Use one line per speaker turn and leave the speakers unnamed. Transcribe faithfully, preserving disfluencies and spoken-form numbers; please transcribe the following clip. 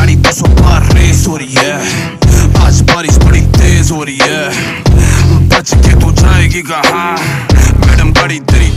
गाड़ी दो सौ पार रेस हो रही है, आज बारिश बड़ी तेज हो रही है, बच के तू जाएगी कहाँ मैडम, गाड़ी तेरी